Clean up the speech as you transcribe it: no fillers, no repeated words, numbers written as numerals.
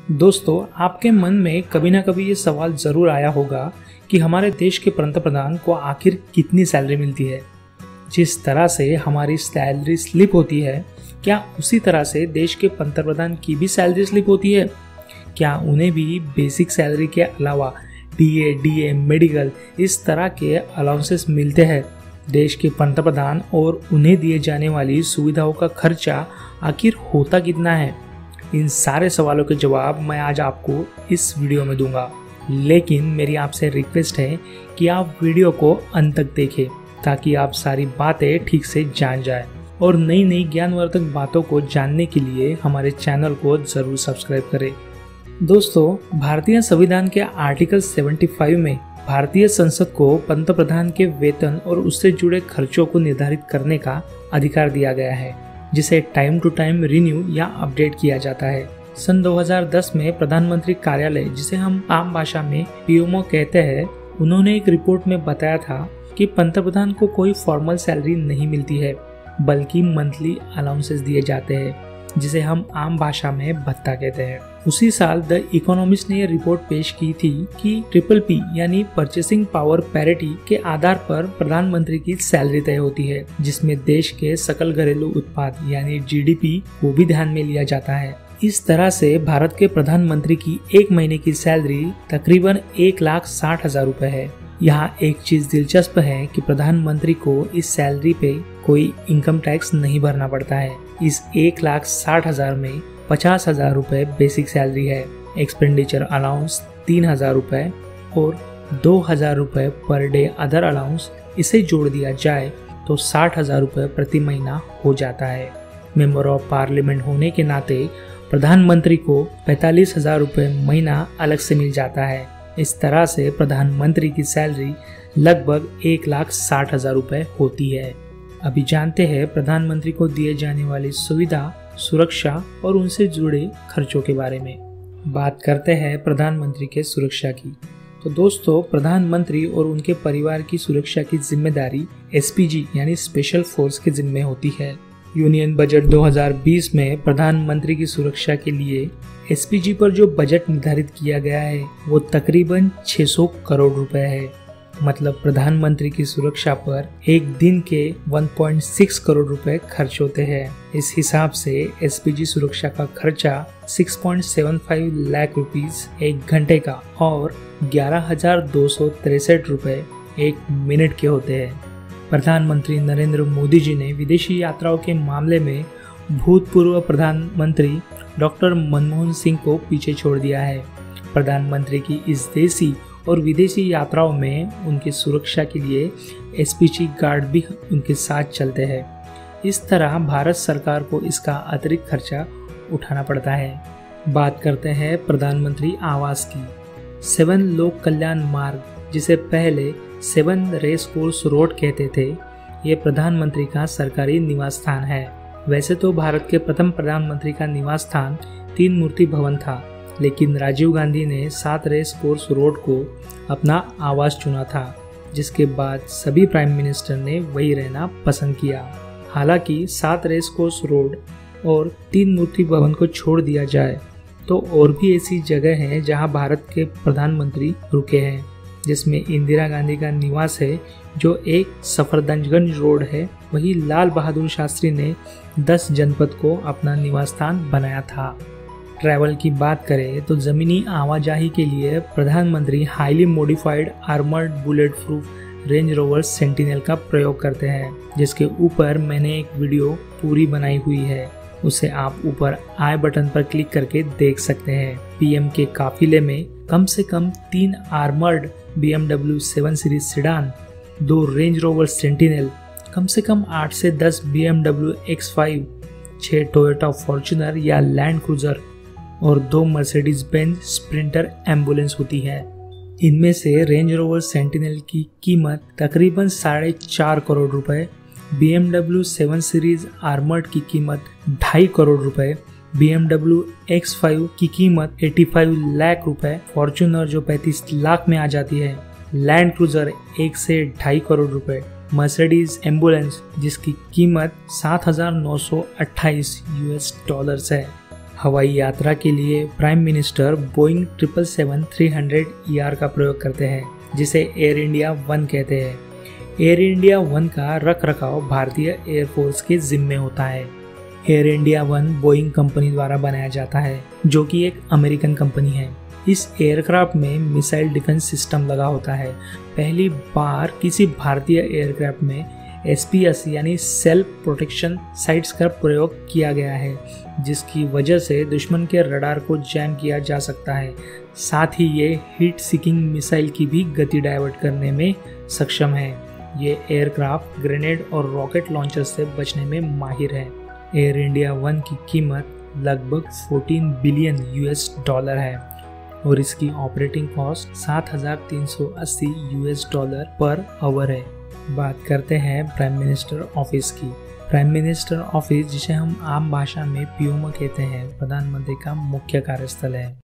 दोस्तों, आपके मन में कभी ना कभी ये सवाल जरूर आया होगा कि हमारे देश के पंतप्रधान को आखिर कितनी सैलरी मिलती है। जिस तरह से हमारी सैलरी स्लिप होती है, क्या उसी तरह से देश के पंतप्रधान की भी सैलरी स्लिप होती है? क्या उन्हें भी बेसिक सैलरी के अलावा डीए, मेडिकल इस तरह के अलाउंसेस मिलते हैं? देश के पंतप्रधान और उन्हें दिए जाने वाली सुविधाओं का खर्चा आखिर होता कितना है? इन सारे सवालों के जवाब मैं आज आपको इस वीडियो में दूंगा। लेकिन मेरी आपसे रिक्वेस्ट है कि आप वीडियो को अंत तक देखें ताकि आप सारी बातें ठीक से जान जाएं और नई नई ज्ञानवर्धक बातों को जानने के लिए हमारे चैनल को जरूर सब्सक्राइब करें। दोस्तों, भारतीय संविधान के आर्टिकल 75 में भारतीय संसद को पंतप्रधान के वेतन और उससे जुड़े खर्चों को निर्धारित करने का अधिकार दिया गया है, जिसे टाइम टू टाइम रिन्यू या अपडेट किया जाता है। सन 2010 में प्रधानमंत्री कार्यालय, जिसे हम आम भाषा में पीएमओ कहते हैं, उन्होंने एक रिपोर्ट में बताया था कि पंतप्रधान को कोई फॉर्मल सैलरी नहीं मिलती है, बल्कि मंथली अलाउंसेस दिए जाते हैं, जिसे हम आम भाषा में भत्ता कहते हैं। उसी साल द इकोनॉमिस्ट ने यह रिपोर्ट पेश की थी कि PPP यानी परचेसिंग पावर पैरिटी के आधार पर प्रधानमंत्री की सैलरी तय होती है, जिसमें देश के सकल घरेलू उत्पाद यानी GDP को भी ध्यान में लिया जाता है। इस तरह से भारत के प्रधानमंत्री की एक महीने की सैलरी तकरीबन 1,60,000 रुपए है। यहाँ एक चीज दिलचस्प है कि प्रधानमंत्री को इस सैलरी पे कोई इनकम टैक्स नहीं भरना पड़ता है। इस 1,60,000 में 50,000 रुपए बेसिक सैलरी है, एक्सपेंडिचर अलाउंस 3,000 रुपए और 2,000 रुपए पर डे अदर अलाउंस, इसे जोड़ दिया जाए तो 60,000 रुपए प्रति महीना हो जाता है। मेंबर ऑफ पार्लियामेंट होने के नाते प्रधानमंत्री को 45,000 रुपए महीना अलग से मिल जाता है। इस तरह से प्रधानमंत्री की सैलरी लगभग 1,60,000 रुपए होती है। अभी जानते हैं प्रधानमंत्री को दिए जाने वाली सुविधा, सुरक्षा और उनसे जुड़े खर्चों के बारे में। बात करते हैं प्रधानमंत्री के सुरक्षा की। तो दोस्तों, प्रधानमंत्री और उनके परिवार की सुरक्षा की जिम्मेदारी SPG यानी स्पेशल फोर्स के जिम्मे होती है। यूनियन बजट 2020 में प्रधानमंत्री की सुरक्षा के लिए SPG पर जो बजट निर्धारित किया गया है वो तकरीबन 600 करोड़ रुपए है। मतलब प्रधानमंत्री की सुरक्षा पर एक दिन के 1.6 करोड़ रुपए खर्च होते हैं। इस हिसाब से SPG सुरक्षा का खर्चा 6.75 लाख रुपीस एक घंटे का और 11,263 रुपए एक मिनट के होते हैं। प्रधानमंत्री नरेंद्र मोदी जी ने विदेशी यात्राओं के मामले में भूतपूर्व प्रधानमंत्री डॉक्टर मनमोहन सिंह को पीछे छोड़ दिया है। प्रधानमंत्री की इस देशी और विदेशी यात्राओं में उनकी सुरक्षा के लिए SPG गार्ड भी उनके साथ चलते हैं। इस तरह भारत सरकार को इसका अतिरिक्त खर्चा उठाना पड़ता है। बात करते हैं प्रधानमंत्री आवास की। 7 लोक कल्याण मार्ग, जिसे पहले 7 रेस कोर्स रोड कहते थे, ये प्रधानमंत्री का सरकारी निवास स्थान है। वैसे तो भारत के प्रथम प्रधानमंत्री का निवास स्थान 3 मूर्ति भवन था, लेकिन राजीव गांधी ने 7 रेस कोर्स रोड को अपना आवास चुना था, जिसके बाद सभी प्राइम मिनिस्टर ने वही रहना पसंद किया। हालांकि 7 रेस कोर्स रोड और 3 मूर्ति भवन को छोड़ दिया जाए तो और भी ऐसी जगह हैं जहां भारत के प्रधानमंत्री रुके हैं, जिसमें इंदिरा गांधी का निवास है जो एक सफरदरजंग रोड है। वही लाल बहादुर शास्त्री ने 10 जनपद को अपना निवास स्थान बनाया था। ट्रैवल की बात करें तो जमीनी आवाजाही के लिए प्रधानमंत्री highly modified armoured bulletproof Range Rover Sentinel का प्रयोग करते हैं, जिसके ऊपर मैंने एक वीडियो पूरी बनाई हुई है। उसे आप ऊपर आई बटन पर क्लिक करके देख सकते हैं। PM के काफिले में कम से कम 3 armoured BMW 7 series sedan, 2 Range Rover Sentinel, कम से कम 8 से 10 BMW X5, 6 टोयोटा फॉर्च्यूनर या लैंड क्रूजर और 2 मर्सिडीज बेंज स्प्रिंटर एम्बुलेंस होती है। इनमें से रेंज रोवर सेंटिनल की कीमत तकरीबन 4.5 करोड़ रुपए, BMW 7 सीरीज आर्मर्ड की कीमत 2.5 करोड़ रुपए, BMW X5 की कीमत 85 लाख रुपए, फॉर्च्यूनर जो 35 लाख में आ जाती है, लैंड क्रूजर 1 से 2.5 करोड़ रुपए, मर्सिडीज एम्बुलेंस जिसकी कीमत $7,928 है। हवाई यात्रा के लिए प्राइम मिनिस्टर बोइंग 777-300ER का प्रयोग करते हैं, जिसे एयर इंडिया 1 कहते हैं। एयर इंडिया 1 का रख रखाव भारतीय एयरफोर्स के जिम्मे होता है। एयर इंडिया 1 बोइंग कंपनी द्वारा बनाया जाता है, जो कि एक अमेरिकन कंपनी है। इस एयरक्राफ्ट में मिसाइल डिफेंस सिस्टम लगा होता है। पहली बार किसी भारतीय एयरक्राफ्ट में SPS यानी सेल्फ प्रोटेक्शन साइट्स का प्रयोग किया गया है, जिसकी वजह से दुश्मन के रडार को जैम किया जा सकता है। साथ ही ये हीट सीकिंग मिसाइल की भी गति डाइवर्ट करने में सक्षम है। ये एयरक्राफ्ट ग्रेनेड और रॉकेट लॉन्चर से बचने में माहिर है। एयर इंडिया 1 की कीमत लगभग 14 बिलियन $US है और इसकी ऑपरेटिंग कॉस्ट $7,380 पर आवर है। बात करते हैं प्राइम मिनिस्टर ऑफिस की। प्राइम मिनिस्टर ऑफिस, जिसे हम आम भाषा में PMO कहते हैं, प्रधानमंत्री का मुख्य कार्यस्थल है।